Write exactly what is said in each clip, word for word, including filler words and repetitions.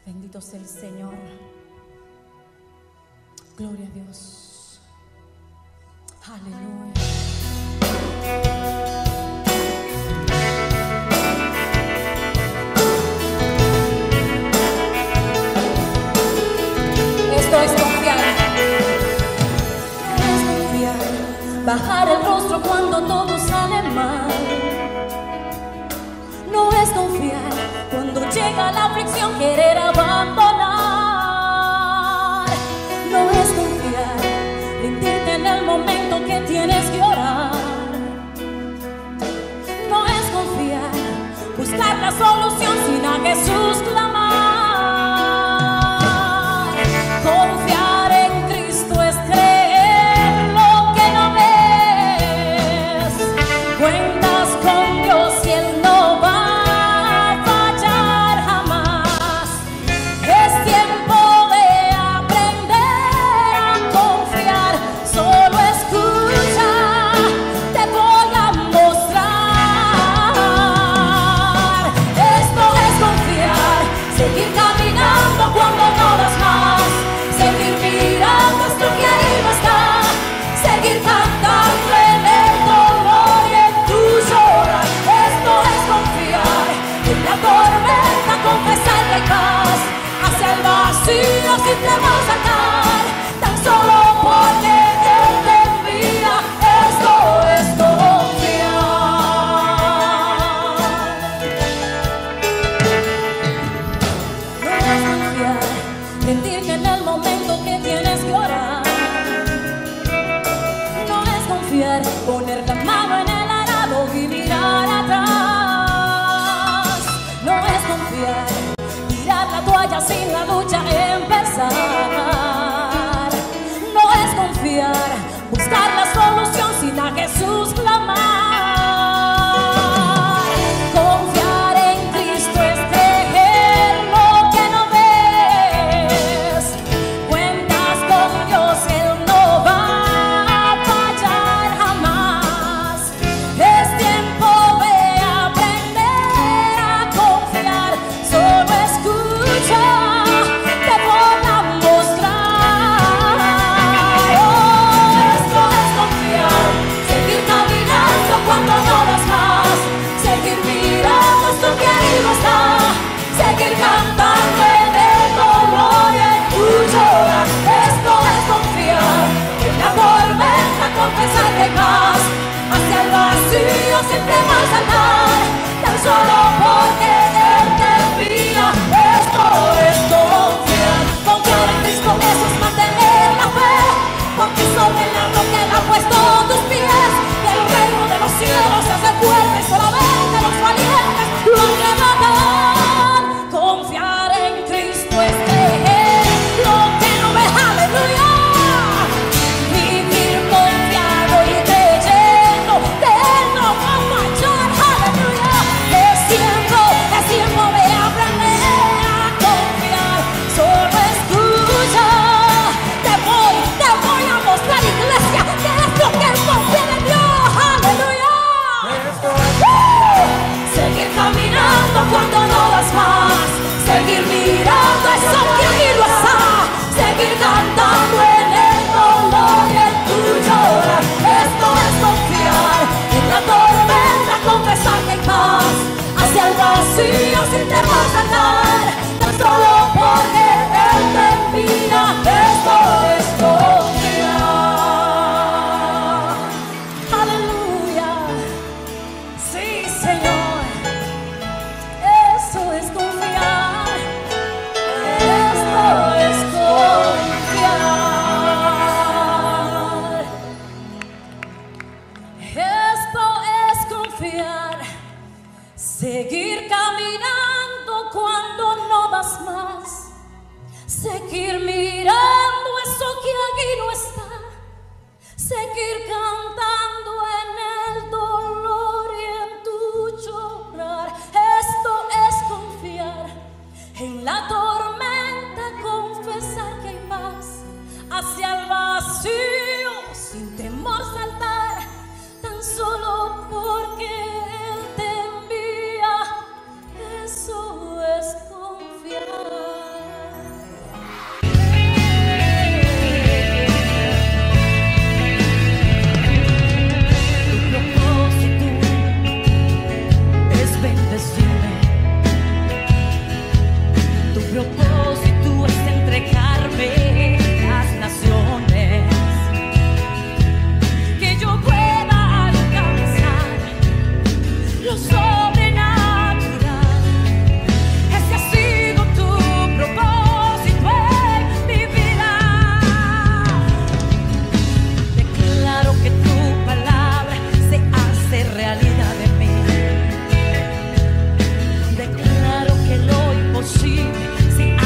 Bendito sea el Señor. Gloria a Dios. Aleluya. Esto es confiar. Es confiar. Bajar el rostro cuando todo sale mal. No es confiar cuando llega la aflicción, querer abandonar. No es confiar, rendirte en el momento que tienes que orar. No es confiar, buscar la solución sin a Jesús clamar. Confiar en Cristo es creer lo que no ves. Cuentas con Dios y Él no va. Hacia el vacío sin temor saltar, tan solo porque Él te envía. Esto es confiar. No es confiar, rendirte en el momento que tienes que orar. No es confiar, poner la mano en el arado y mirar atrás. No es confiar, la toalla sin la lucha empezar. No es confiar, buscar la solución sin a Jesús clamar. Confiar en Cristo es creer lo que no ves. Cuentas con Dios, Él no va a fallar jamás. Es tiempo de aprender a confiar. Solo escucha, te voy a mostrar. Oh, esto es confiar, seguir caminando cuando no das más, seguir mirando esto que ahí no está, seguir cantando en el dolor y en tu llorar. Esto es confiar, en la tormenta confesar que vas hacia el vacío sin temor saltar, tan solo porque Él te envía. Esto es confiar, confiar en Cristo, eso es mantener la fe, porque sobre la roca Él ha puesto tus pies, y el reino de los cielos se hace fuerte, solamente los valientes lo arrebatan. Confiar en Cristo es creer lo que no ves, aleluya. Vivir confiado y creyendo que Él no va a fallar, aleluya. Es tiempo, es tiempo de aprender a confiar. Solo escucha, te voy, te voy a mostrar, iglesia, que es lo que confiere en Dios, aleluya. ¡Uh! Seguir caminando cuando no das más, seguir mirando eso que ahí no está, seguir cantando en el dolor y en tu llorar. Esto es confiar, en la tormenta confesar que hay paz, hacia el vacío sin temor saltar, tan solo porque Él te envía. Esto es confiar. Aleluya. Sí, Señor. Eso es confiar. Esto es confiar. Esto es confiar. Seguir caminando cuando no das más, seguir mirando eso que aquí no está, seguir cantando en el dolor y en tu llorar. Esto es confiar, en la tormenta confesar que hay paz, hacia el vacío sin temor saltar, tan solo porque Él te envía. Eso es confiar. propósito es entregarme las naciones, que yo pueda alcanzar lo sobrenatural. Ese ha sido tu propósito en mi vida. Declaro que tu palabra se hace realidad en mí. Declaro que lo imposible se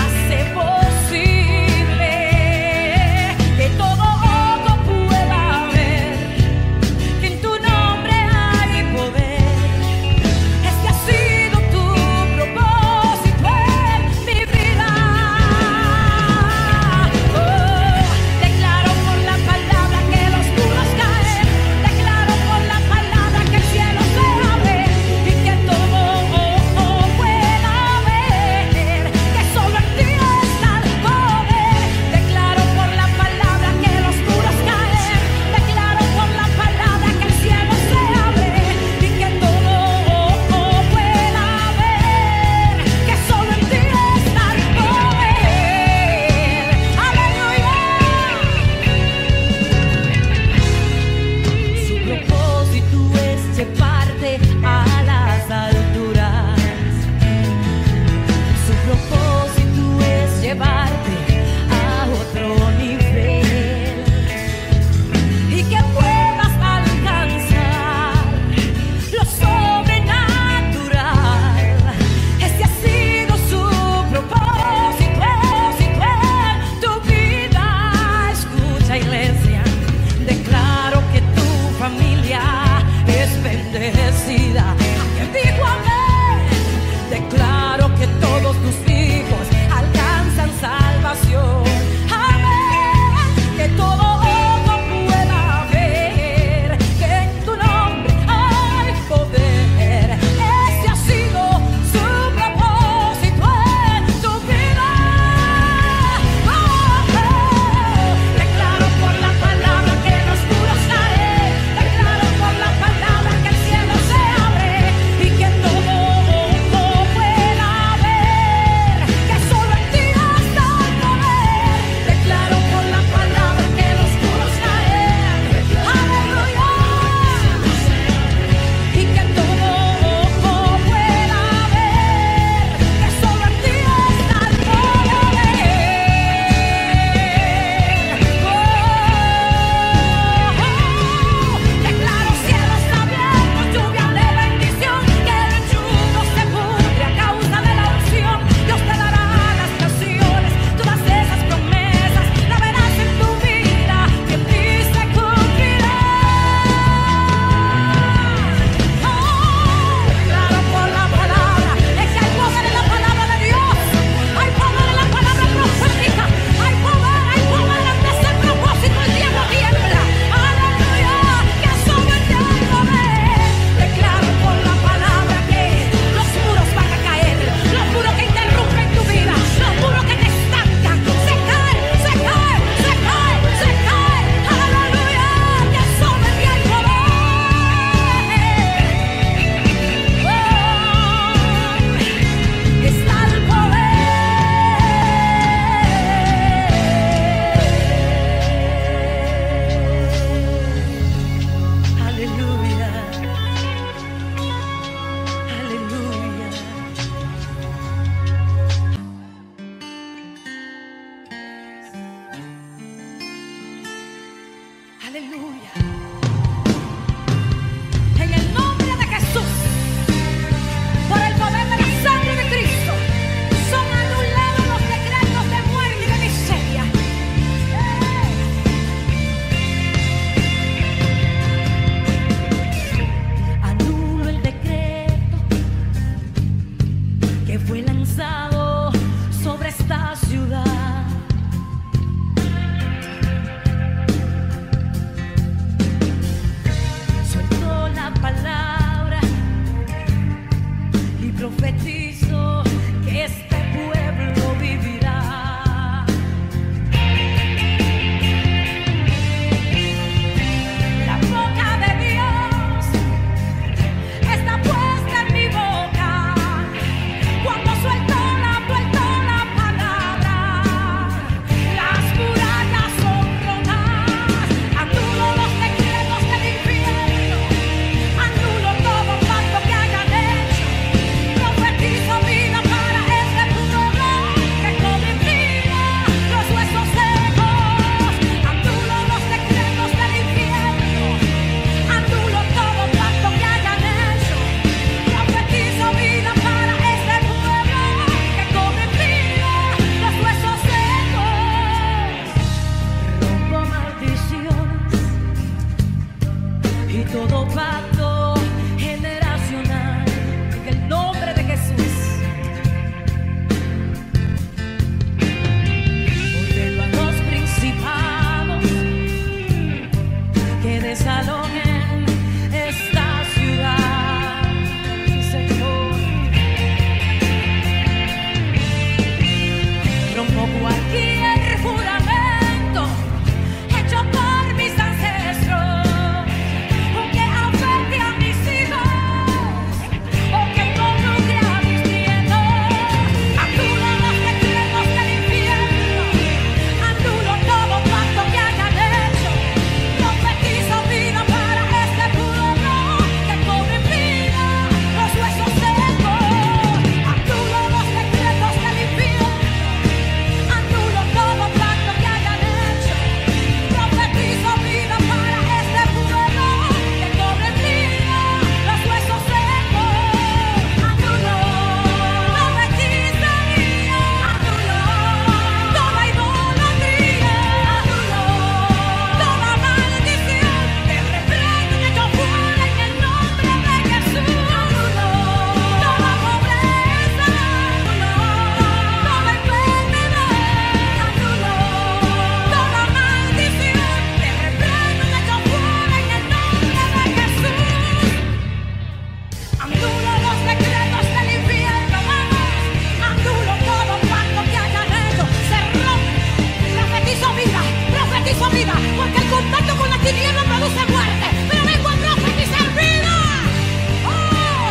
vida, porque el contacto con las tinieblas produce muerte, pero vengo a profetizar vida. Oh,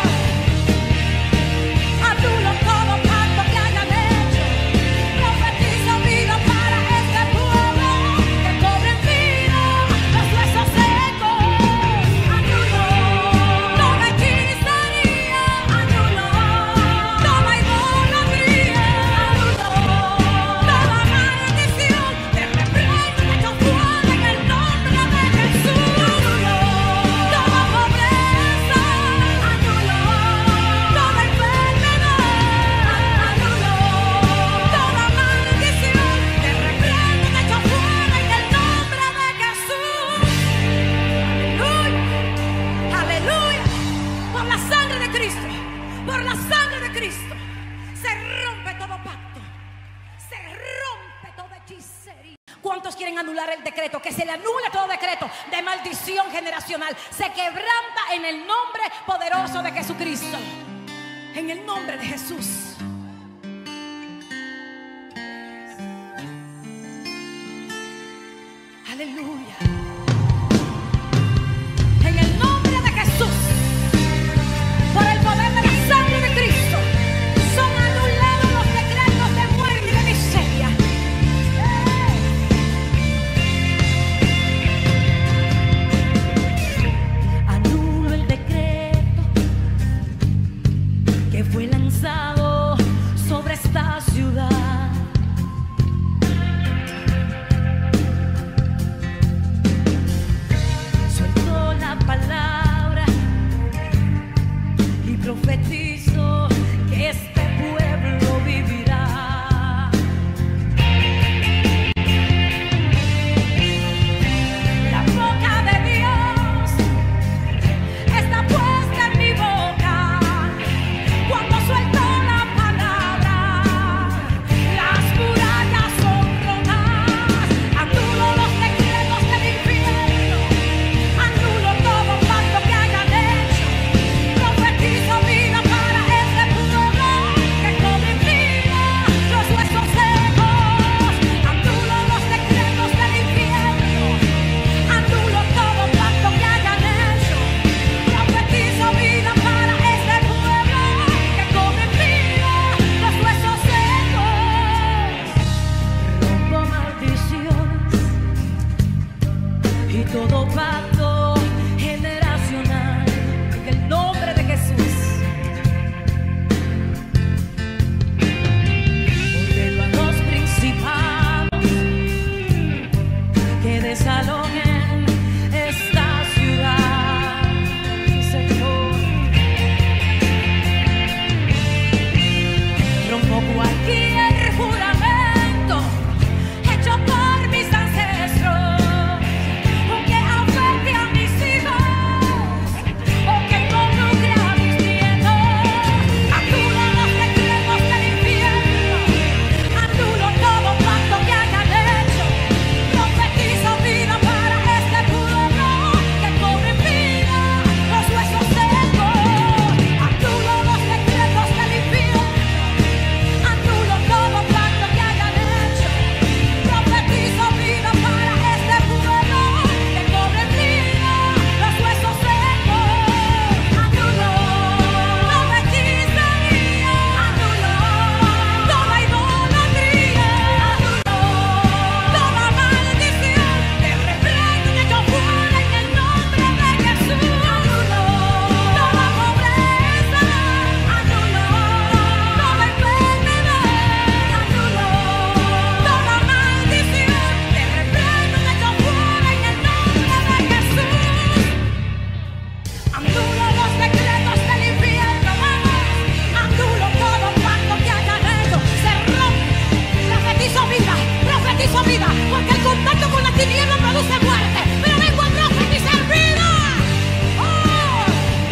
anulo todo pacto que hayan hecho, profetizo vida para este pueblo, que cobren vida los huesos secos. Anulo toda hechicería, anulo toda idolatría, anulo toda maldición, te reprendo, te echo fuera en el nombre de Jesús. Anulo toda pobreza, anulo toda enfermedad, anulo toda maldición, te reprendo, te echo fuera en el nombre de Jesús. Aleluya, aleluya. Por la sangre de Cristo, por la sangre de Cristo, se rompe todo pacto, se rompe toda hechicería. ¿Cuántos quieren anular el decreto? Que se le anule todo decreto de maldición generacional. Se quebranta en el nombre poderoso de Jesucristo. En el nombre de Jesús. Aleluya. En el nombre de Jesús, por el poder de la sangre de Cristo, son anulados los decretos de muerte y de miseria. Anulo el decreto que fue lanzado sobre esta ciudad. Suelto la palabra y profetizo que este pueblo vivirá. La boca de Dios está puesta en mi boca. Cuando suelto la palabra, las murallas son rotas. Anulo los decretos del infierno, anulo todo pacto que hayan hecho. Profetizo vida para este pueblo, que cobre vida los huesos secos. Anulo los decretos del infierno, anulo todo pacto que hayan hecho. Profetizo vida para este pueblo, que cobre vida los huesos secos. Rompo maldiciones y todo pacto generacional en el nombre de Jesús. Ordeno a los principados que desalojen esta ciudad, sí, Señor. Rompo cualquier juramento hecho por mis ancestros, o que afecte a mis hijos, o que involucre a mis nietos. Anulo los decretos del infierno, anulo todo pacto que hayan hecho. Profetizo vida para este pueblo, que cobre vida los huesos secos. Anulo los decretos del infierno, anulo todo pacto que hayan hecho. Profetizo vida para este pueblo, que cobre vida los huesos secos. Anulo toda hechicería, anulo toda idolatría, anulo toda maldición, te reprendo, te echo fuera en el nombre de Jesús. Anulo toda pobreza, anulo toda enfermedad, anulo toda maldición, te reprendo, te echo fuera en el nombre de Jesús. Anulo los decretos del infierno, vamos. Anulo todo pacto que hayan hecho. Se rompe. Profetizo vida, profetizo vida, porque el contacto con las tinieblas produce muerte, pero vengo a profetizar vida. Oh,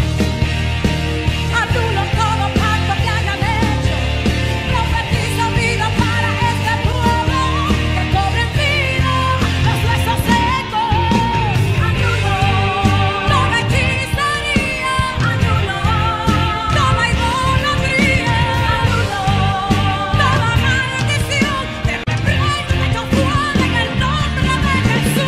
anulo todo pacto que hayan hecho. Profetizo vida para este pueblo, que cobre vida los huesos secos. Anulo toda hechicería, anulo toda idolatría, anulo toda maldición, te reprendo, te echo fuera en el nombre de Jesús.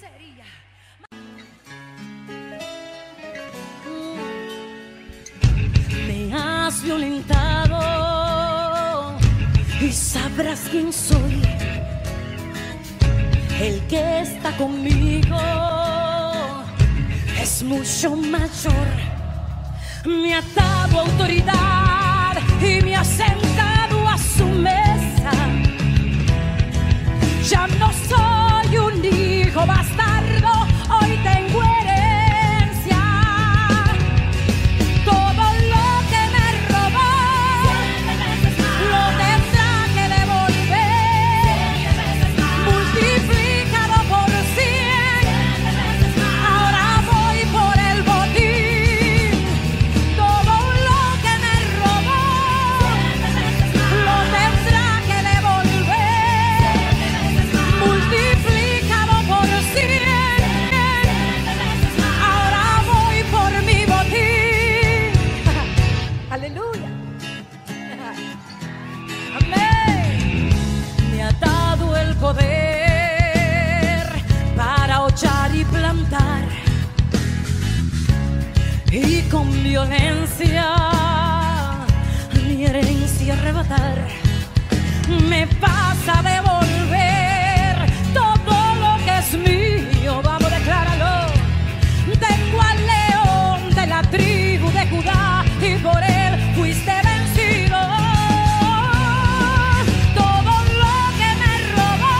sería. Me has violentado y sabrás quién soy. El que está conmigo es mucho mayor. Me ha dado autoridad y me ha sentado a su mesa. Ya no soy un hijo bastardo, hoy tengo herencia. Todo lo que me robó lo tendrá que devolver, multiplicado por cien. Ahora voy por el botín. Todo lo que me robó lo tendrá que devolver, multiplicado por cien. Ahora voy por mi botín. Aleluya. Amén. Me ha dado el poder para hollar y plantar, y con violencia mi herencia arrebatar. Me vas a devolver todo lo que es mío. Vamos, decláralo. Tengo al león de la tribu de Judá y por él fuiste vencido. Todo lo que me robó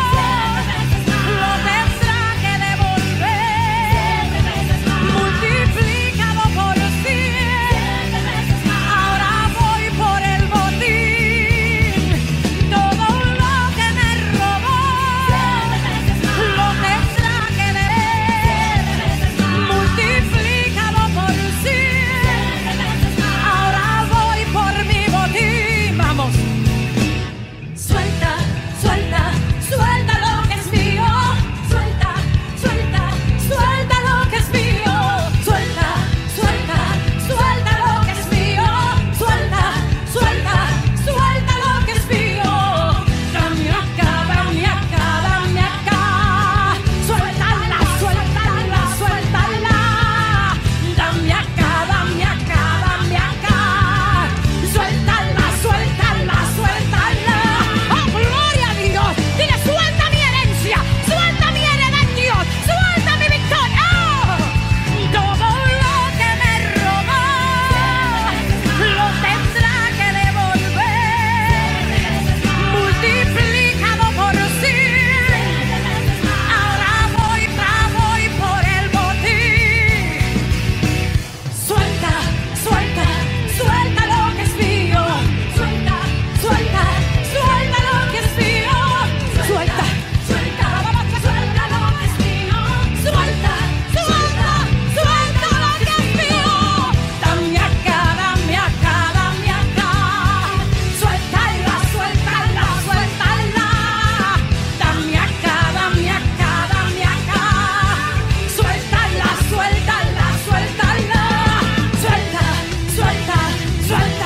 lo tendrá que devolver, multiplicado por cien. Ahora voy por el botín. Todo lo que me robó lo tendrá que devolver, multiplicado por cien. Ahora voy por mi botín. Vamos. Suelta, suelta, suelta lo que es mío. Suelta, suelta, suelta lo que es mío. Suelta, suelta, suelta lo que es mío. Suelta, suelta, suelta lo que es mío. Dame acá, dame acá, dame acá. Suéltala, suéltala, suéltala. Dame acá, dame acá, dame acá. Suéltala, suéltala, suéltala. ¡Oh, gloria a Dios! Dile, suelta mi herencia, suelta mi heredad, Dios, suelta mi victoria. ¡Oh! Todo lo que me robó lo tendrá que devolver, multiplicado por cien. Ahora voy, pa, voy por el botín. Suelta, suelta, suelta lo que es mío. Suelta, suelta, suelta lo que es mío. Suelta, suelta, vamos, suelta lo que es mío. Suelta, suelta, suelta lo que es mío. Dame acá, dame acá, dame acá. Suéltala, suéltala, suéltala. Dame acá, dame acá, dame acá. Suéltala, suéltala, suéltala. Suelta, suelta, suelta.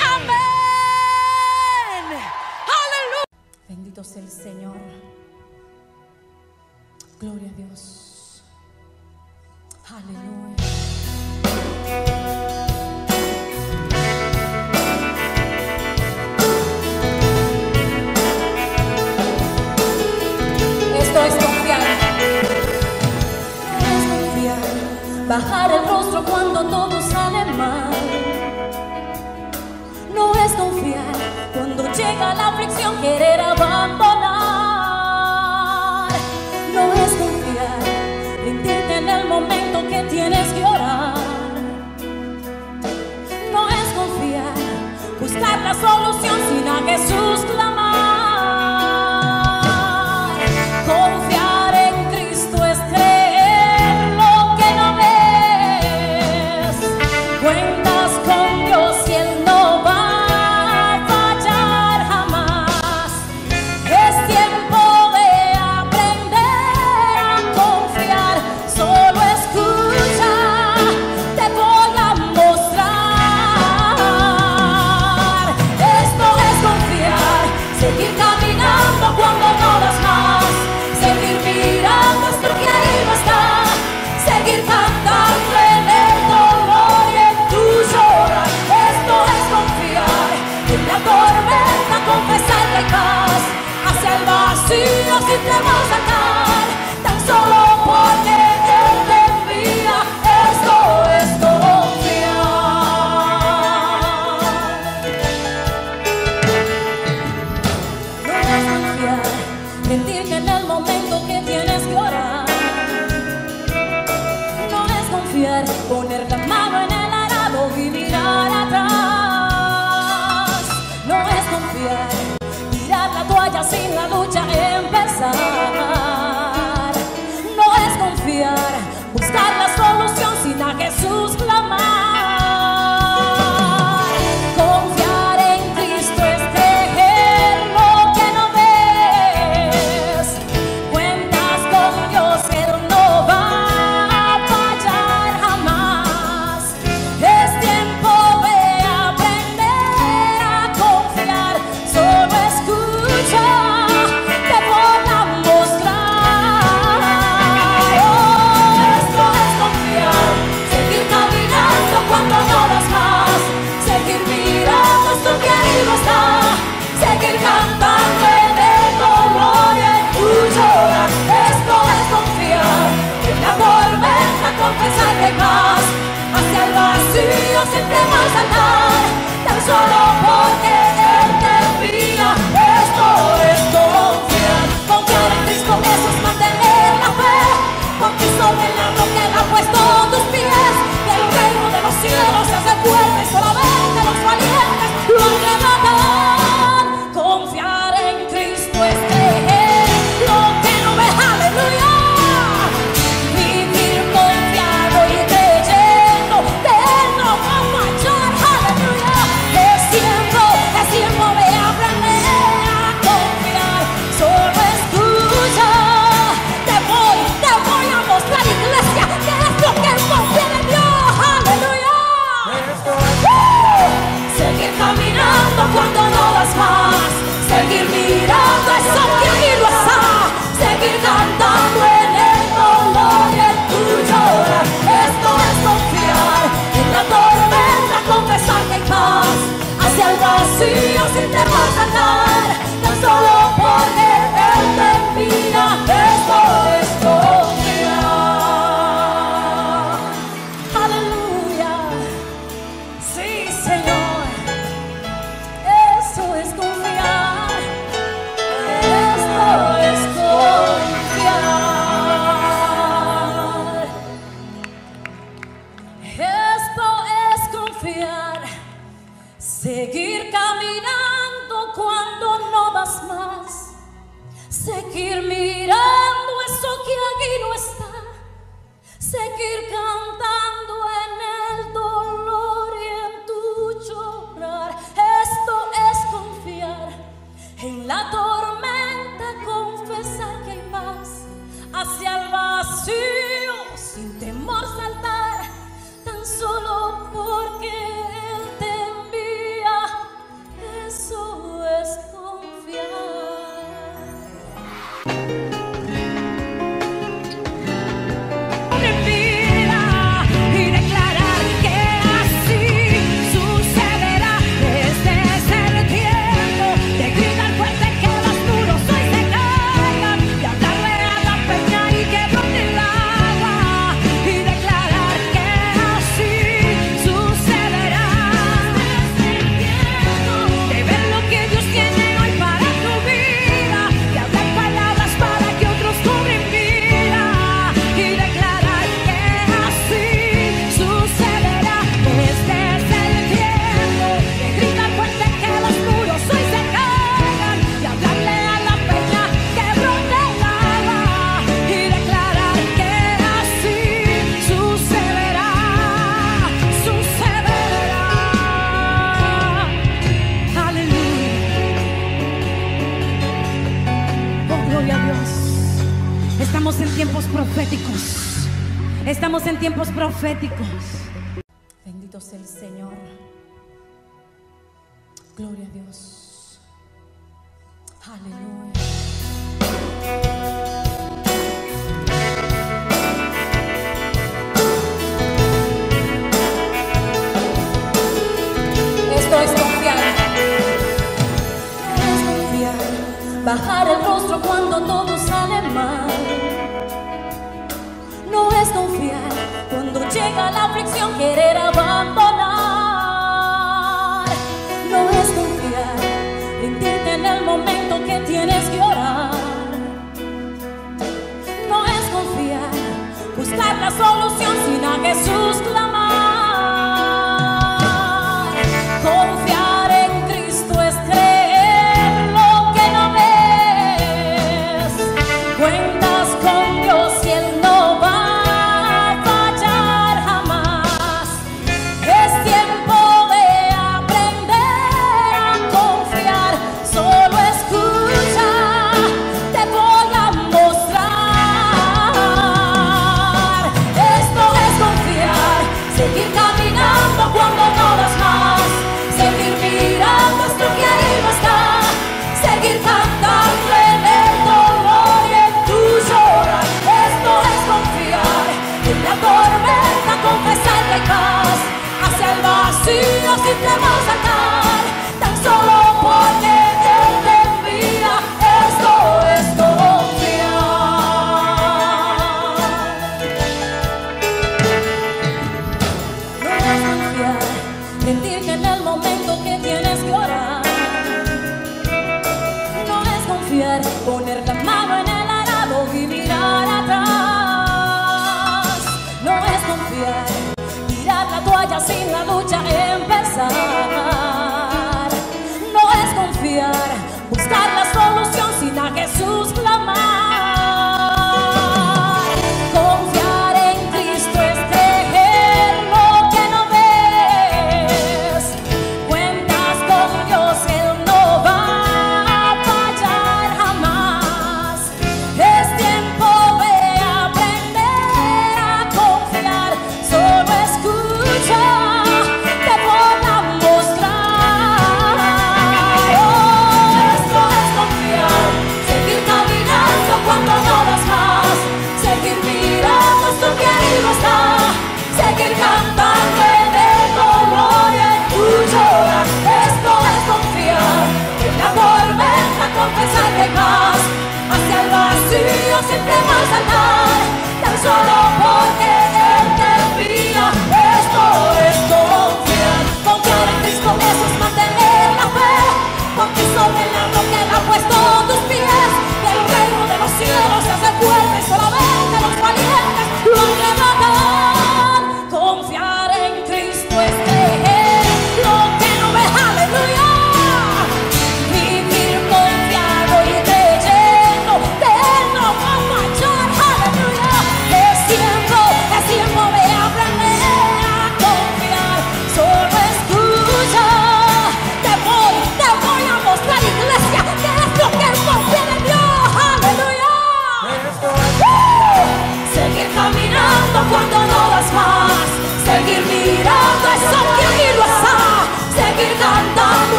Amén. Aleluya. Bendito sea el Señor. Gloria a Dios. Aleluya. Esto es confiar. Es confiar. Bajar el rostro cuando todo sale mal. No es confiar cuando llega la aflicción, querer abandonar. No es confiar, rendirte en el momento que tienes que orar. No es confiar, buscar la solución sin a Jesús clamar. Confiar en Cristo es creer lo que no ves. Cuentas con Dios y Él no va a fallar jamás. Es solo porque Él te envía. Esto es confiar, confiar en Cristo Jesús, mantener la fe, porque sobre la roca Él ha puesto tus pies. Del reino de los cielos se hace fuerte, solamente los valientes lo arrebatan. Confiar en Cristo es creer lo que no ves, aleluya. Vivir confiado y creyendo que Él no va a fallar, aleluya. Es tiempo, es tiempo de aprender a confiar. Solo escucha, te voy, te voy a mostrar, iglesia, que es lo que es confiar en Dios, aleluya. ¡Uh! Seguir caminando cuando no das más, seguir mirando eso que ahí no está, seguir cantando en el dolor y en tu llorar. Esto es confiar en la tormenta, confesar que hay paz hacia el vacío sin temor a andar, tan solo porque Él te envía. Esto es confiar, aleluya. Sí, Señor, esto es confiar, esto es confiar, esto es confiar, seguir caminando cuando no vas más, seguir mirando eso que aquí no está, seguir cantando en el dolor y en tu llorar. Esto es confiar en la tormenta, confesar que hay paz hacia el vacío sin temor saltar, tan solo porque Él te envía. Eso es confiar. Vida y declarar que así sucederá. Este es el tiempo de gritar fuerte que los muros hoy se caigan, y hablarle a la peña y que brote el agua, y declarar que así sucederá. De ver lo que Dios tiene hoy para tu vida, y hablar palabras para que otros cobren vida, y declarar que así sucederá. Este es el tiempo de gritar fuerte que los muros hoy se caigan, y hablarle a la peña que brote el agua, y declarar que así sucederá, sucederá. Aleluya. Oh, gloria a Dios. Estamos en tiempos proféticos. Estamos en tiempos proféticos. Bendito sea el Señor. Gloria a Dios. Aleluya. Esto es confiar. Es confiar. Bajar el rostro cuando todo sale mal. No es confiar cuando llega la aflicción, querer abandonar. No es confiar, rendirte en el momento que tienes que orar. No es confiar, buscar la solución sin a Jesús clamar. Confiar en Cristo es creer lo que no ves. Cuentas con Dios y Él no va a fallar jamás. Es tiempo de aprender a confiar. Solo escucha, te voy a mostrar. Esto es confiar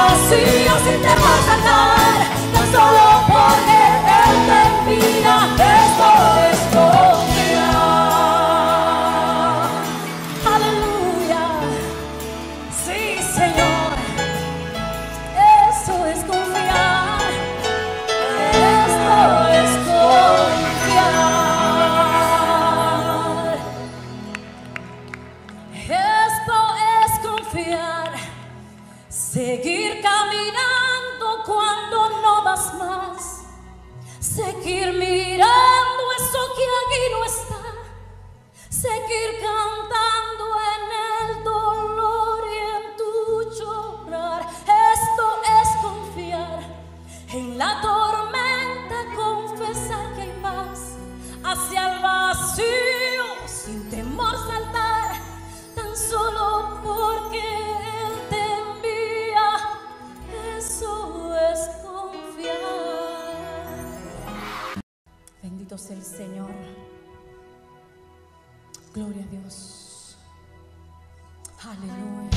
vacío sin temor saltar, tan solo porque Él te envía. Esto es confiar. Aleluya. Sí, Señor. Eso es confiar. Esto es confiar. Esto es confiar. Seguir caminando cuando no vas más. Seguir mirando eso que aquí no está. Seguir cantando en el dolor y en tu llorar. Esto es confiar. En la tormenta confesar que hay paz. Hacia el vacío sin temor saltar, tan solo porque Él te envía. Eso es confiar. Bendito sea el Señor. Gloria a Dios. Aleluya.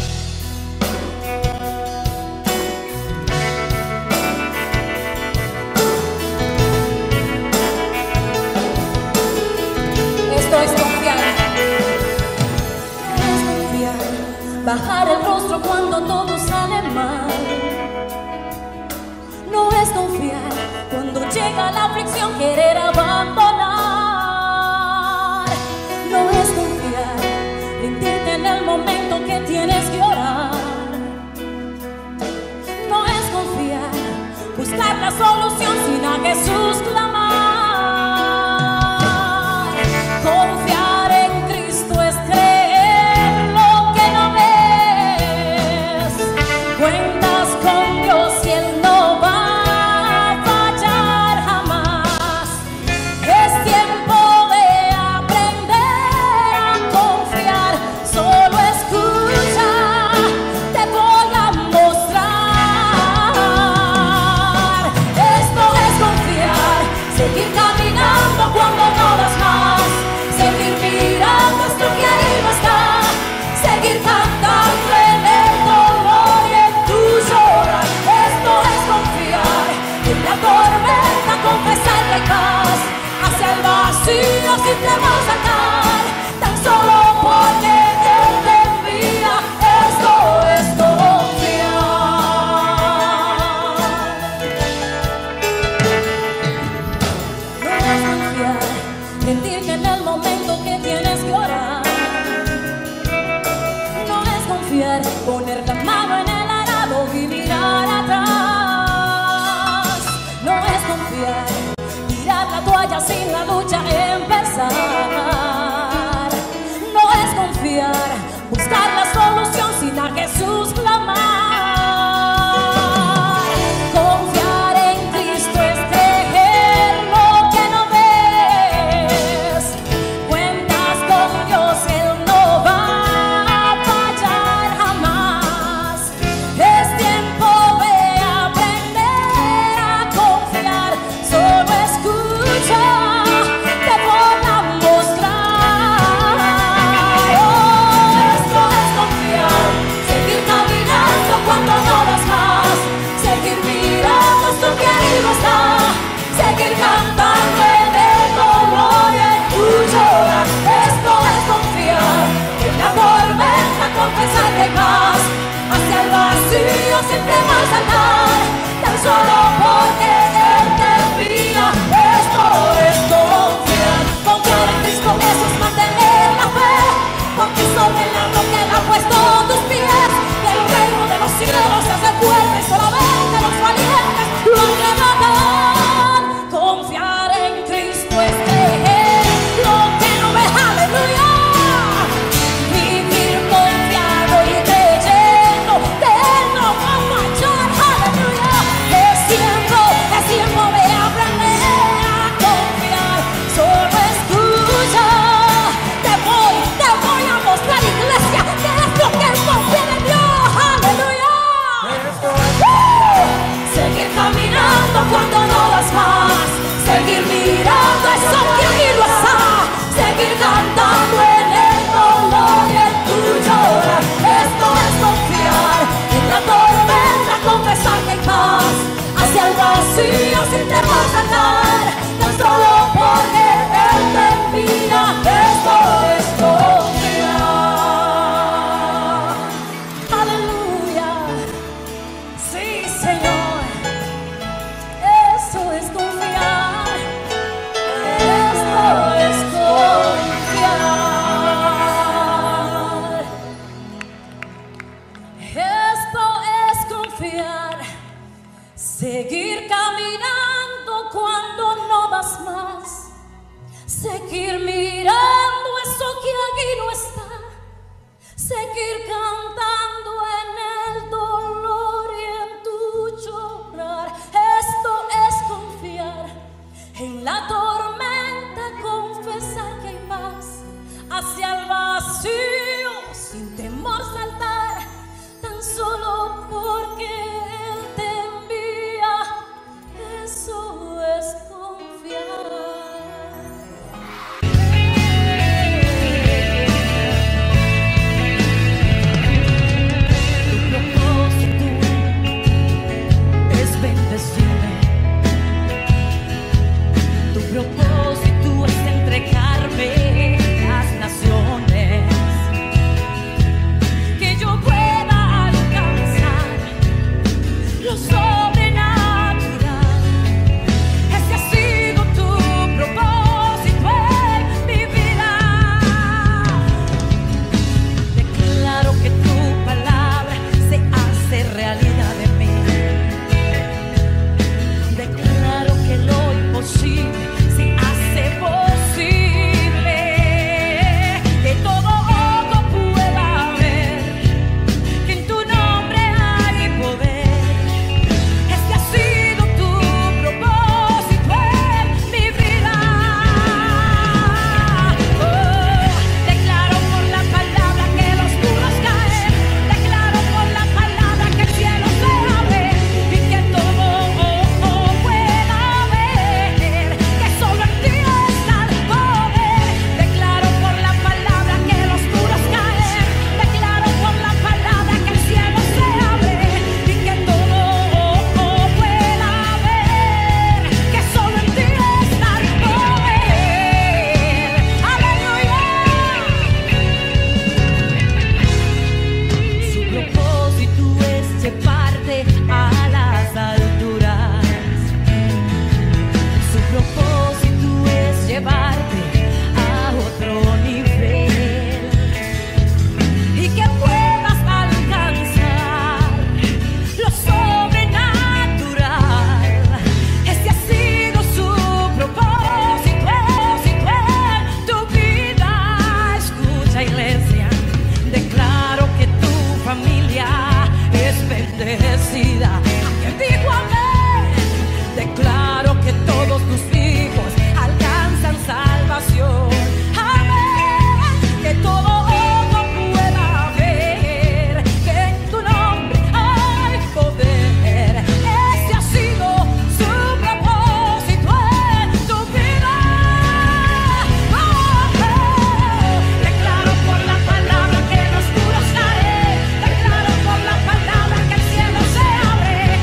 Esto es confiar. Es confiar. Bajar el rostro cuando todo sale mal. No es confiar cuando llega la aflicción, querer abandonar. No es confiar, rendirte en el momento que tienes que orar. No es confiar, buscar la solución sin a Jesús clamar. Confiar en Cristo es creer lo que no ves. Cuentas con Dios y Él no va a fallar jamás. Es tiempo de aprender a confiar. Solo escucha, te voy a mostrar. Esto es confiar. Seguir caminando cuando no das más. Seguir mirando esto que ahí no está. Seguir cantando en el dolor y en tu llorar. Esto es confiar. En la tormenta confesar que hay paz. Hacia el vacío sin temor saltar, tan solo porque Él te envía. Esto es confiar. No es confiar, rendirte en el momento que tienes que orar. No es confiar, poner la mano en el arado y mirar atrás. No es confiar, tirar la toalla sin la lucha empezar. No es confiar, buscar la solución sin a Jesús clamar. Confiar en Cristo es creer lo que no ves. Cuentas con Dios, Él no va a fallar jamás. Es tiempo de aprender a confiar. Solo escucha, te voy a mostrar. Oh, esto es confiar. Seguir caminando cuando no das más. Seguir mirando esto que arriba está. Seguir cantando en el dolor y en tu llorar. Esto es confiar. En la tormenta confesar que hay paz. Hacia el vacío sin temor saltar, tan solo porque Él te envía. Esto es confiar. Confiar en Cristo, eso es mantener la fe. Porque sobre la roca Él ha puesto tus pies. Que el reino de los cielos se hace fuerte. Solamente los valientes lo agradarán. Confiar en Cristo es creer lo que no ves. Aleluya. Vivir confiado y creyendo que Él no va a fallar. Aleluya. Es tiempo confiar, seguir caminando cuando no vas más, seguir mirando eso que aquí no está, seguir cantando en el dolor y en tu llorar. Esto es confiar en la tormenta, confesar que hay paz, hacia el vacío sin temor saltar, tan solo porque Él te envía. Eso es confiar. Tu propósito es bendecirme, tu propósito es entregarme las naciones, que yo pueda alcanzar lo sobrenatural. Ese ha sido tu propósito en mi vida. Declaro que tu palabra se hace realidad en mí. Declaro que lo imposible se hace posible, que todo ojo pueda ver que en tu nombre hay poder. Este ha sido tu propósito en mi vida. Oh, declaro por la palabra que los muros caen, declaro por la palabra que el cielo se abre y que todo ojo pueda ver que solo en ti está el poder. Declaro por la palabra que los muros caen, declaro por la palabra que el cielo se abre y que todo ojo pueda ver que solo en ti está el poder. Aleluya. Su propósito es llevarte a las alturas. Su propósito es llevarte a otro nivel y que puedas alcanzar lo sobrenatural. Este ha sido su propósito en tu vida. Escucha, iglesia, declaro que tu familia es bendecida. ¿Quién dijo amén? Declaro que todos tus hijos alcanzan salvación. Amén. Que todo ojo pueda ver que en tu nombre hay poder. Este ha sido su propósito en tu vida. Oh, oh. Declaro por la palabra que los muros caen, declaro por la palabra que el cielo se abre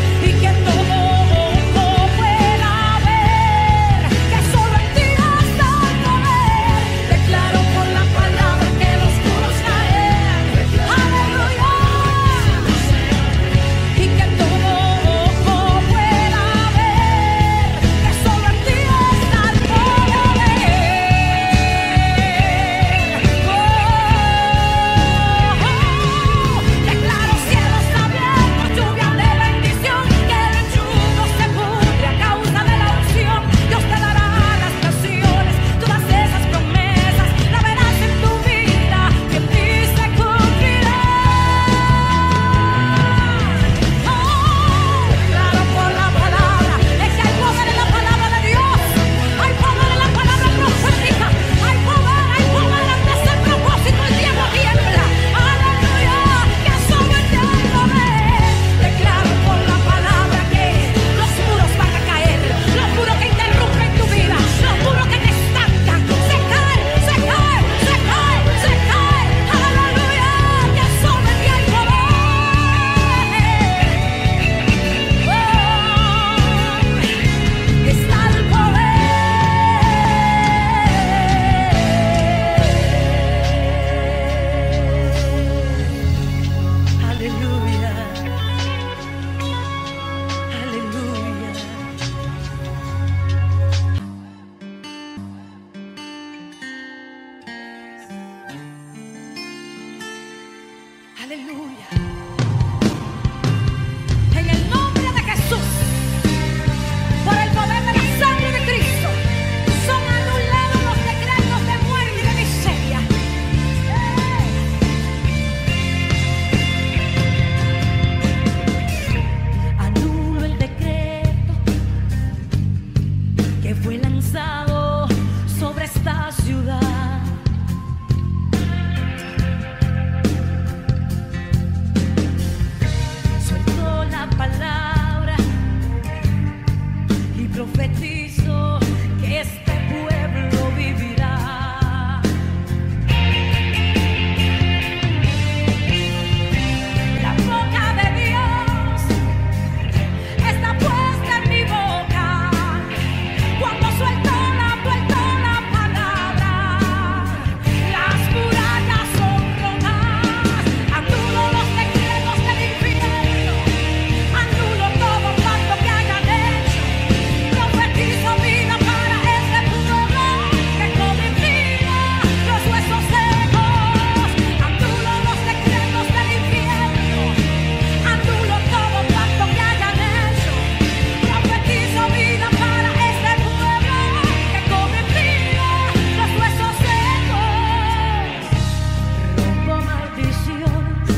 palabra y profetizo que este pueblo vivirá. La boca de Dios está puesta en mi boca. Cuando suelto la, suelto la palabra, las murallas son rotas. Anulo los decretos del infierno, anulo todo pacto que hayan hecho. Profetizo vida para este pueblo que come vida los huesos secos. Anulo los decretos del infierno, anulo todo pacto que hayan hecho. Profetizo vida para este pueblo que come vida los huesos secos. Rompo maldiciones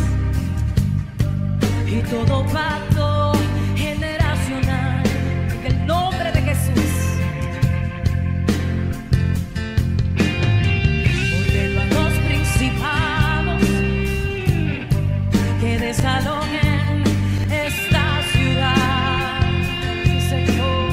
y todo pacto generacional en el nombre de Jesús. Ordeno a los principados que desalojen esta ciudad, sí, Señor.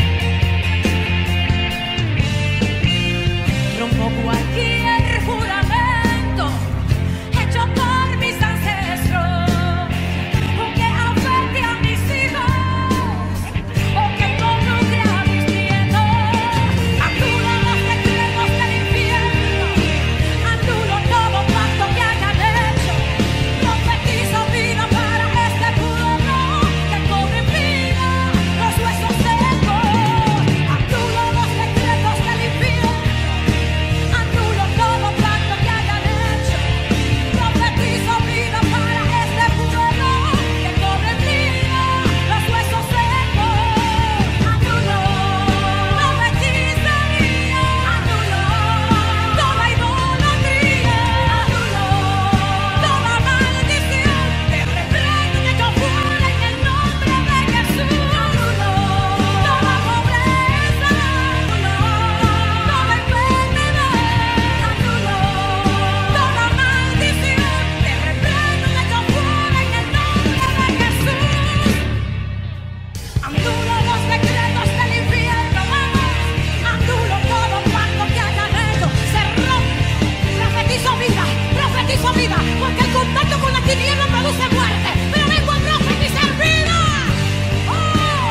Rompo cualquier juramento hecho por mis ancestros, o que afecte a mis hijos, o que involucre a mis nietos. Anulo los decretos del infierno, anulo todo pacto que hayan hecho. Profetizo vida para este pueblo que cobre vida los huesos secos. Anulo los decretos del infierno, anulo todo pacto que hayan hecho. Profetizo vida para este pueblo que cobre vida los huesos secos. Anulo toda hechicería, anulo toda idolatría, anulo toda maldición. Te reprendo y echo fuera en el nombre de Jesús. Anulo toda pobreza, anulo toda enfermedad, anulo toda maldición. Te reprendo y echo fuera en el nombre de Jesús. Anulo los decretos del infierno, vamos. Anulo todo pacto que hayan hecho. Se rompe. Profetizo vida, profetizo vida, porque el contacto con la tiniebla produce muerte. Pero vengo a profetizar vida. Oh.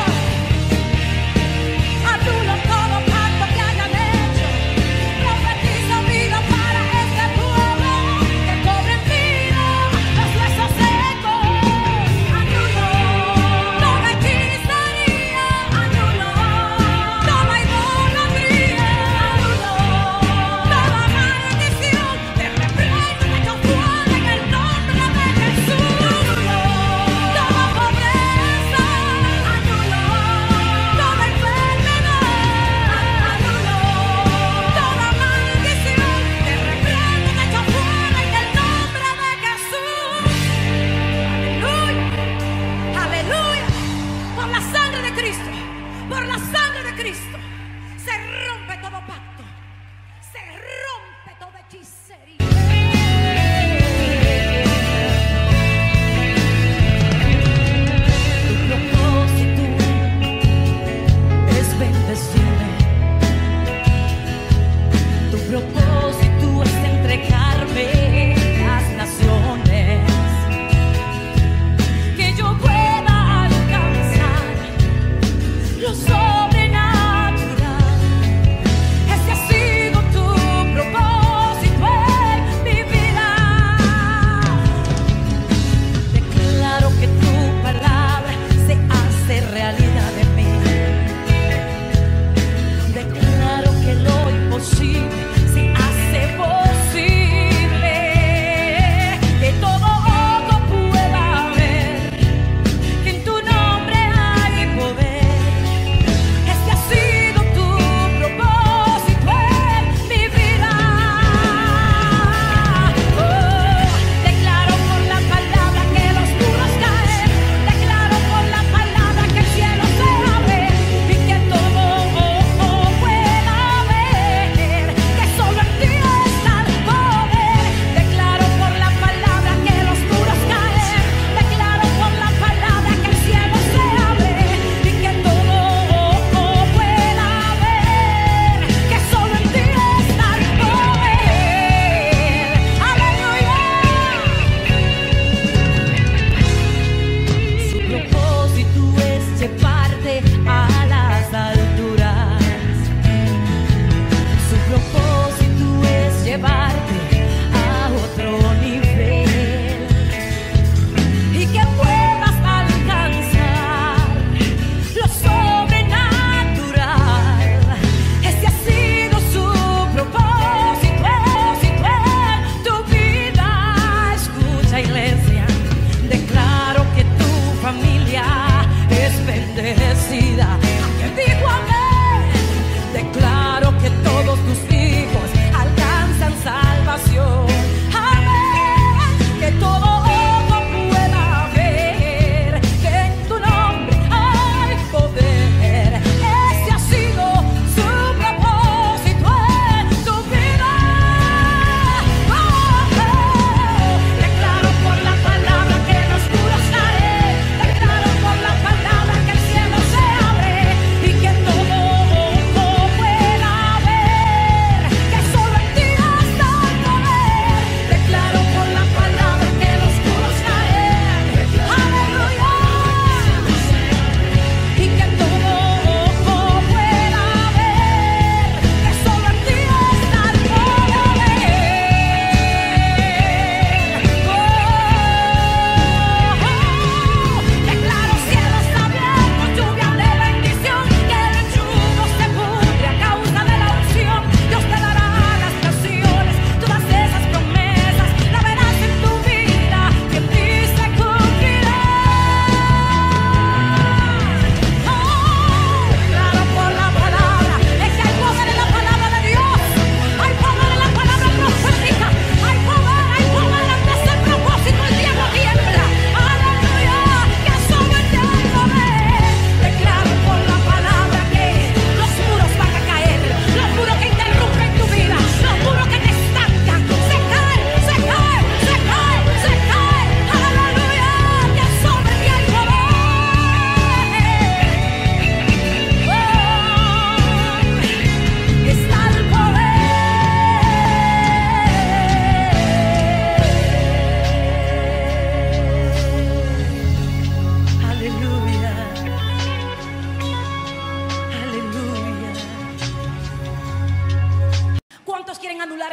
Anulo todo pacto que hayan hecho. Profetizo vida para este pueblo que cobre vida los huesos secos. Anulo toda hechicería, anulo toda idolatría, anulo toda maldición. Te reprendo y echo fuera en el nombre de Jesús. Anulo toda pobreza, anulo toda enfermedad, anulo toda maldición. Te reprendo y echo fuera en el nombre de Jesús. Aleluya, aleluya. Por la sangre de Cristo, por la sangre de Cristo, se rompe todo pacto, se rompe toda hechicería. Tu propósito es bendecirme, tu propósito es entregarme las naciones, que yo pueda alcanzar lo sobrenatural. Ese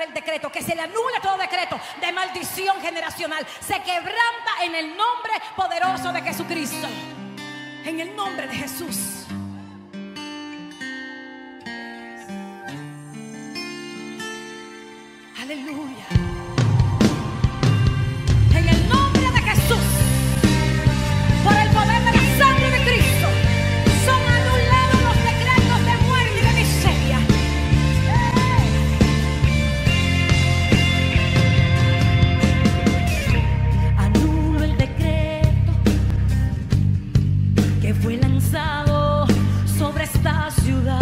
el decreto, que se le anule todo decreto de maldición generacional. Se quebranta en el nombre poderoso de Jesucristo. En el nombre de Jesús. Aleluya. En el nombre de Jesús, por el poder de la sangre de Cristo, son anulados los decretos de muerte y de miseria. Anulo el decreto que fue lanzado sobre esta ciudad.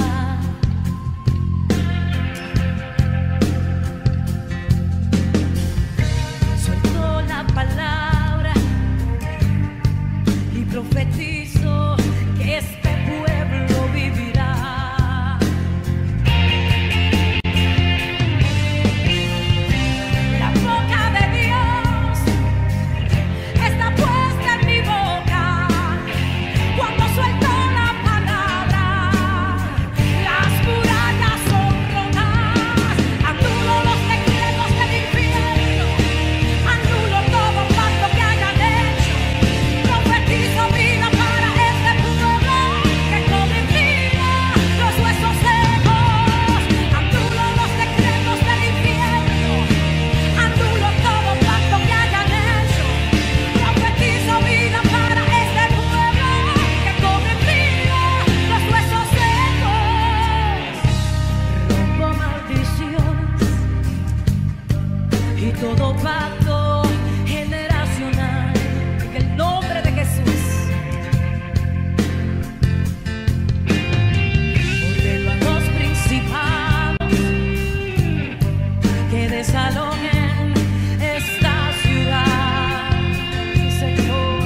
Suelto la palabra y profetizo que este pueblo vivirá. La boca de Dios está puesta en mi boca. Cuando suelto la palabra, las murallas son rotas. Anulo los decretos del infierno, anulo todo pacto que hayan hecho. Profetizo vida para este pueblo que come vida, los huesos secos. Anulo los decretos del infierno, anulo todo pacto que hayan hecho. Profetizo vida para este pueblo que come vida, los huesos secos. Rompo maldiciones y todo pacto generacional en el nombre de Jesús. Ordeno a los principados que desalojen esta ciudad, sí, Señor.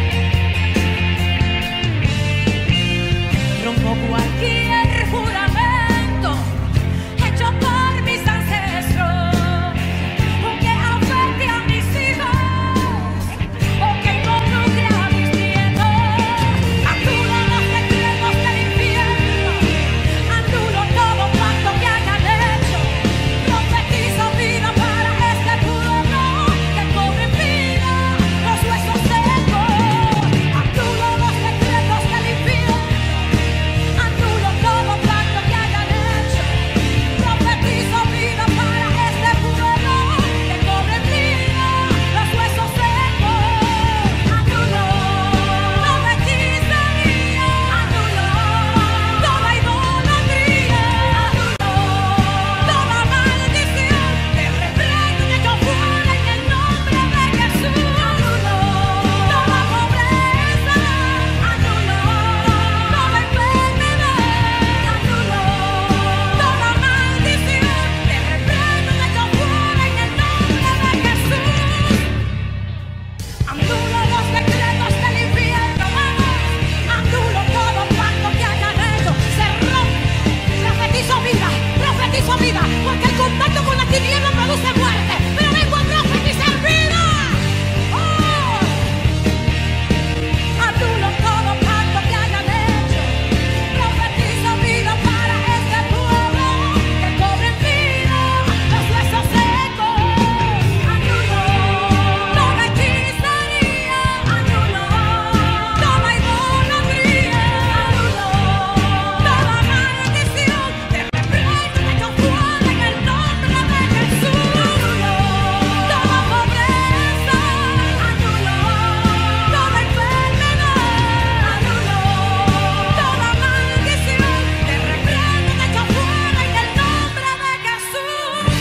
Rompo cualquier juramento hecho por mis ancestros, o que afecte a mis hijos, o que involucre a mis nietos. Anulo los decretos del infierno, anulo todo pacto que hayan hecho. Profetizo vida para este pueblo que come vida, los huesos secos. Anulo los decretos del infierno, anulo todo pacto que hayan hecho. Profetizo vida para este pueblo que come vida, los huesos secos. Anulo toda hechicería, anulo toda idolatría, anulo toda maldición. Te reprendo y echo fuera en el nombre de Jesús. Anulo toda pobreza, anulo toda enfermedad, anulo toda maldición. Te reprendo y echo fuera en el nombre de Jesús. Anulo los decretos del infierno, vamos. Anulo todo pacto que hayan hecho. Se rompe. Profetizo vida, profetizo vida, porque el contacto con la tiniebla produce muerte. Pero vengo a profetizar vida. Oh. Anulo todo pacto que hayan hecho. Profetizo vida para este pueblo que cobre vida, los huesos secos. Anulo toda hechicería, anulo toda idolatría, anulo toda maldición. Te reprendo y echo fuera en el nombre de Jesús. Anulo toda pobreza, anulo toda enfermedad, anulo toda maldición. Te reprendo y echo fuera en el nombre de Jesús.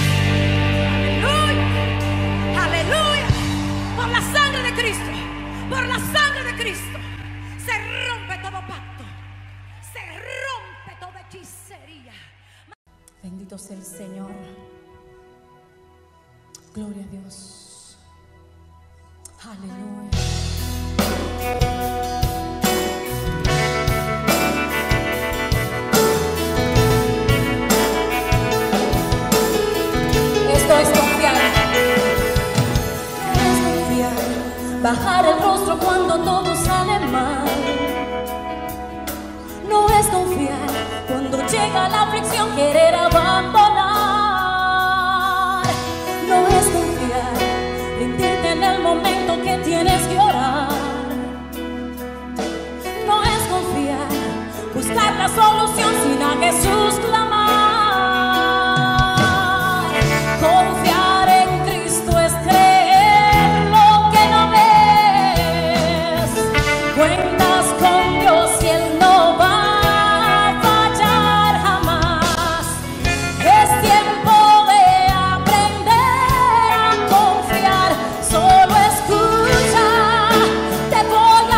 Aleluya, aleluya. Por la sangre de Cristo, por la sangre de Cristo, se rompe todo pacto, se rompe toda hechicería. Bendito sea el Señor. Gloria a Dios. Aleluya. Esto es confiar. Es confiar. Bajar el rostro cuando todo sale mal. No es confiar cuando llega la aflicción, querer abandonar. la solución sin a Jesús clamar. Confiar en Cristo es creer lo que no ves. Cuentas con Dios y Él no va a fallar jamás. Es tiempo de aprender a confiar. Solo escucha, te voy a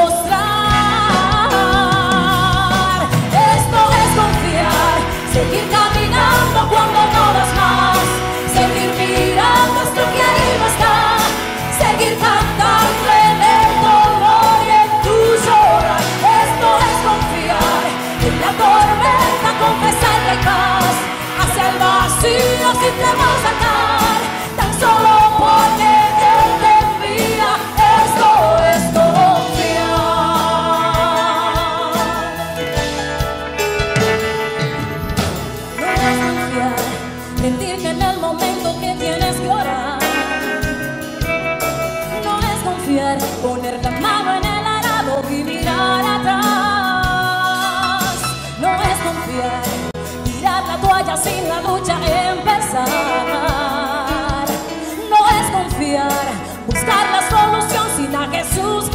mostrar. Esto es confiar, seguir caminando cuando no das más, seguir mirando esto que ahí no está, seguir cantando en el dolor y en tu llorar. Esto es confiar, en la tormenta confesar que hay paz, hacia el vacío sin temor saltar, tan solo porque Él te envía. Esto es confiar. No es confiar, mentir que en el momento que tienes que orar. No es confiar, poner la mano en el arado y mirar atrás. No es confiar, tirar la toalla sin la lucha empezar. No es confiar, buscar la solución sin a Jesús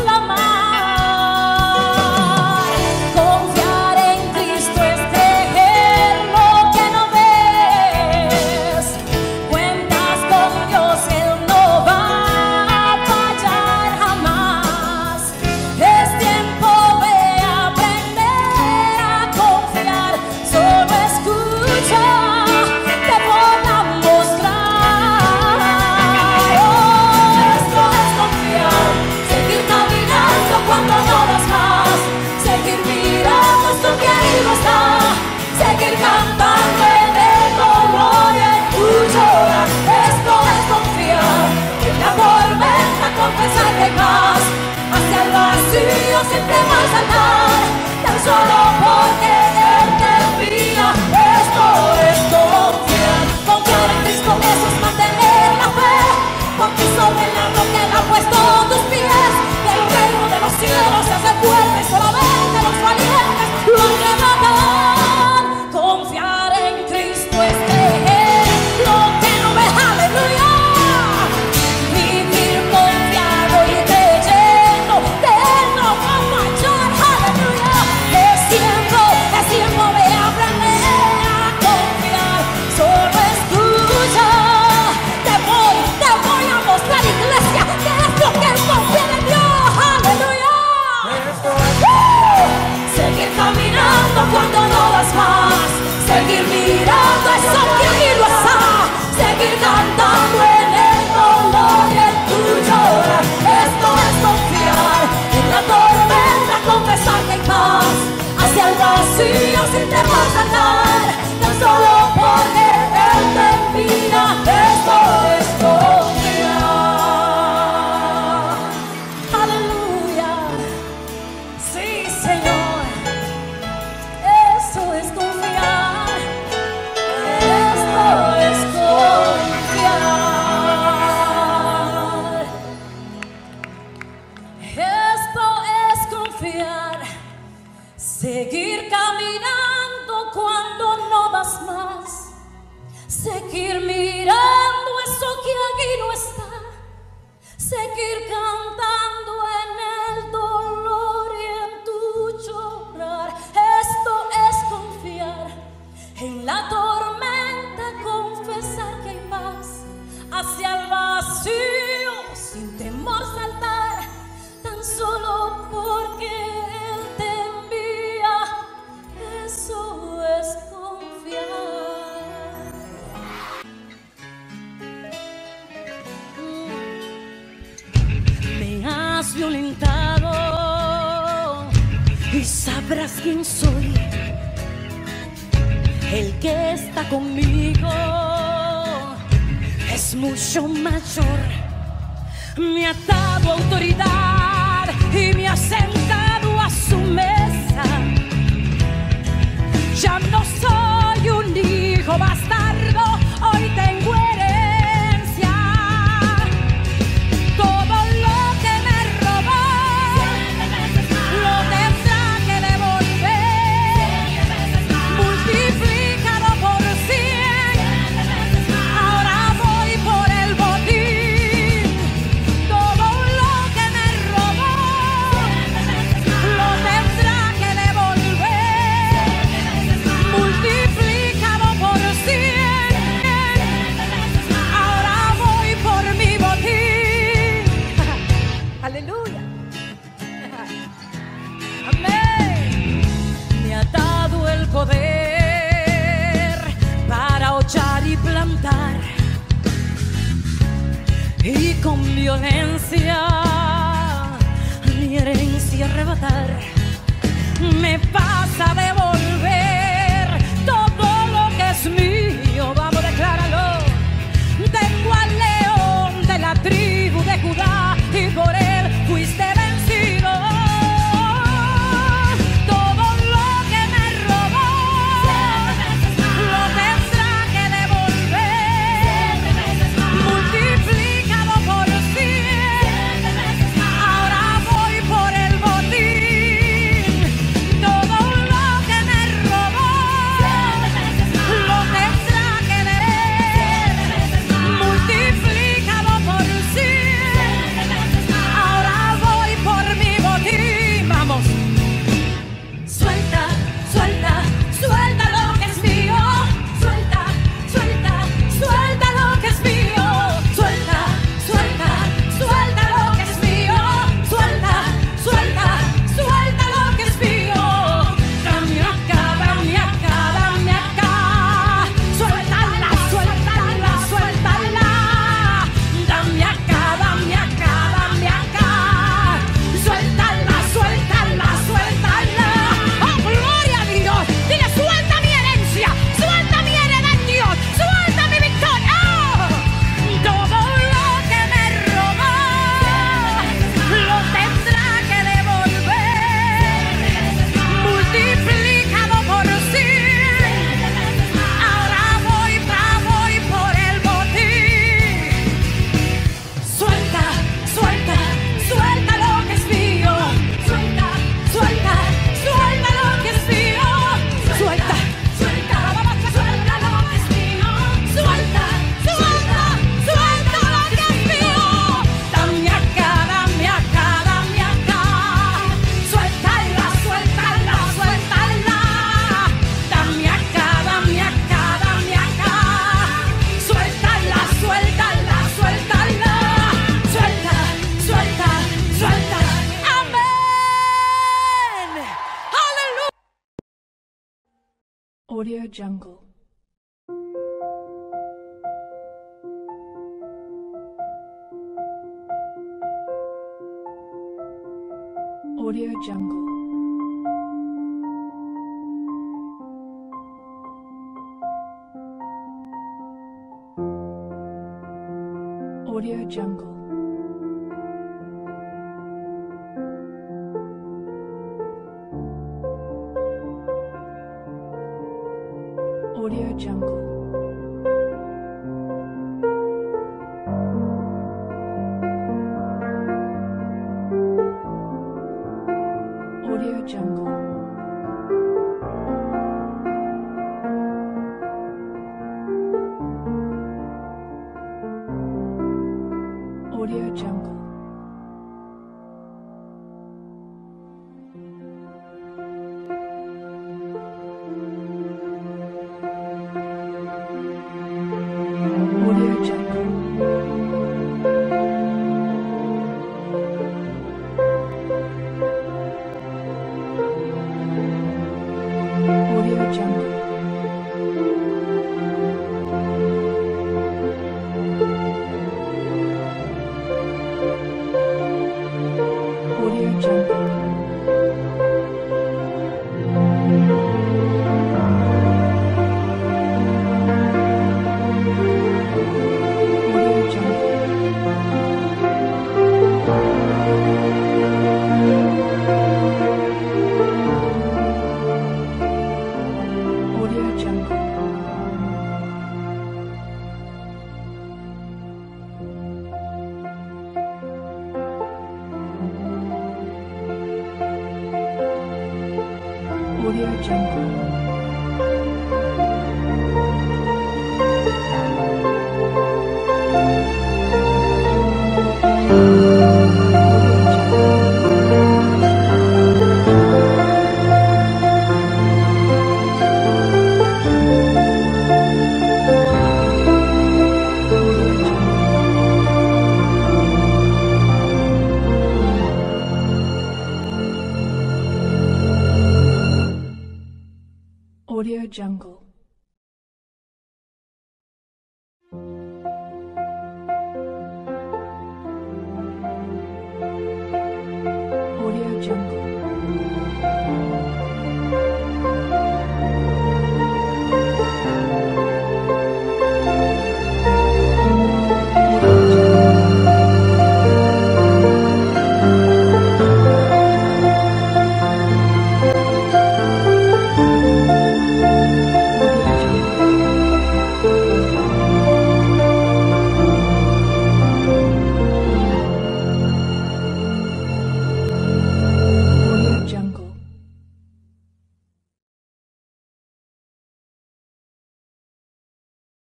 clamar. Confiar en Cristo es creer lo que no ves. Cuentas con Dios, Él no va a fallar jamás. Es tiempo de aprender a confiar. Solo escucha, te voy a mostrar. Oh, esto es confiar, seguir caminando cuando no das más, seguir mirando esto que ahí no está, seguir cantando en el dolor y en tu llorar. Esto es confiar, en la tormenta confesar que hay paz, hacia el vacío sin temor saltar, tan solo porque Él te envía. Esto es confiar, confiar en Cristo, eso es mantener la fe, porque sobre la roca Él ha puesto tus pies, y el reino de los cielos se hace fuerte, solamente los valientes lo arrebatan. Confiar en Cristo es creer lo que no ves, aleluya. Vivir confiado y creyendo que Él no va a fallar, aleluya. Es tiempo, es tiempo de aprender a confiar. Solo escucha, te voy, te voy a mostrar, iglesia, que es lo que confía en Dios, aleluya. ¡Uh! Seguir caminando cuando no das más, seguir mirando eso que ahí no está, seguir cantando en el dolor y en tu llorar. Esto es confiar, en la tormenta confesar que hay paz, hacia el vacío sin temor saltar, tan solo porque Él te envía. Esto es confiar. Aleluya. Sí, Señor. Eso es confiar. Esto es confiar. Esto es confiar. Seguir caminando cuando no das más, seguir mirando eso que aquí no está, seguir cantando en el dolor y en tu llorar. Esto es confiar, en la tormenta confesar que hay paz, hacia el vacío sin temor saltar, tan solo porque Él te envía. Eso es confiar. Me has violentado y sabrás quién soy. El que está conmigo es mucho mayor. Me ha dado autoridad y me ha sentado a su mesa. Ya no soy un hijo bastardo, hoy tengo herencia. Todo lo que me robó lo tendrá que devolver. y con violencia mi herencia arrebatar. Me pasa a devolver todo lo que es mío. Vamos, decláralo. Tengo al león de la tribu de Judá y por él fuiste vencido. Todo lo que me robó lo tendrá que devolver, multiplicado por cien. Ahora voy por el botín. Todo lo que me robó lo tendrá que devolver, multiplicado por cien. Ahora voy por mi botín. Vamos. Suelta, suelta, suelta lo que es mío. Suelta, suelta, suelta lo que es mío. Suelta, suelta, suelta lo que es mío. Suelta, suelta, suelta lo que es mío. Dame acá, dame acá, dame acá. Suéltala, suéltala, suéltala. Dame acá, dame acá, dame acá. Suéltala, suéltala, suéltala. ¡Oh, gloria a Dios! Dile, suelta mi herencia, suelta mi heredad, Dios, suelta mi victoria. ¡Oh! Todo lo que me robó lo tendrá que devolver, multiplicado por cien. Ahora voy, pa, voy por el botín. Suelta, suelta, suelta lo que es mío. Suelta, suelta, suelta lo que es mío. Suelta, suelta, vamos, suelta lo que es mío. Suelta, suelta, suelta lo que es mío. Dame acá, dame acá, dame acá. Suéltala, suéltala, suéltala. Dame acá, dame acá, dame acá. Suéltala, suéltala, suéltala. Suelta, suelta, suelta. Amén. Aleluya. Audio Jungle. Audio Jungle. Audio Jungle. Audio Jungle. Audio Jungle. Audio Jungle. Audio Jungle. Audio Jungle. Audio Jungle. Audio Jungle. Audio Jungle. Audio Jungle. Audio Jungle.